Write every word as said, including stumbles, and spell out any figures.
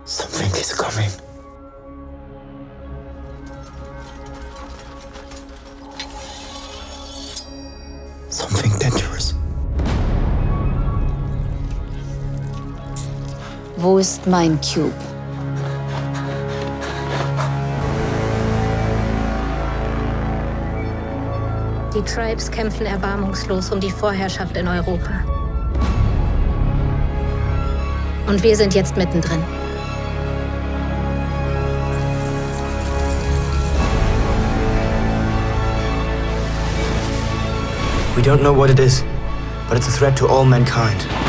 Something is coming. Something dangerous. Wo ist mein Cube? Die Tribes kämpfen erbarmungslos um die Vorherrschaft in Europa. Und wir sind jetzt mittendrin. We don't know what it is, but it's a threat to all mankind.